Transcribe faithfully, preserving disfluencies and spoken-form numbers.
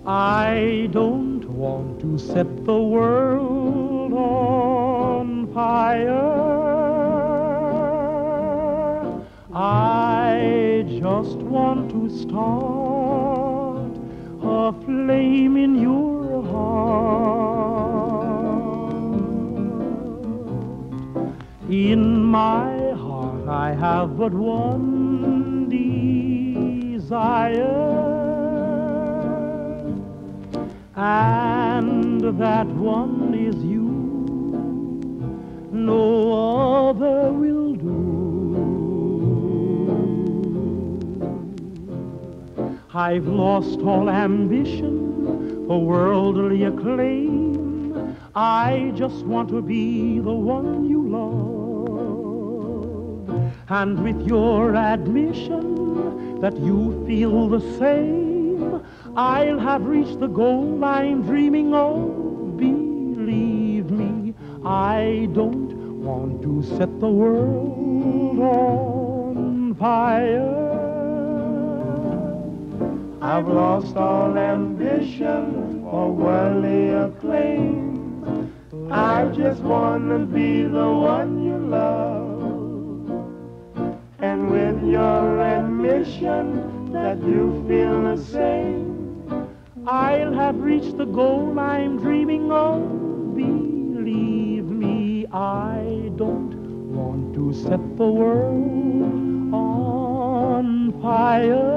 I don't want to set the world on fire. I just want to start a flame in your heart. In my heart I have but one desire, and that one is you. No other will do. I've lost all ambition for worldly acclaim. I just want to be the one you love. And with your admission that you feel the same, I'll have reached the goal I'm dreaming of. Believe me, I don't want to set the world on fire. I've lost all ambition for worldly acclaim. I just want to be the one you love. And with your admission that you feel the same, I'll have reached the goal I'm dreaming of. Believe me, I don't want to set the world on fire.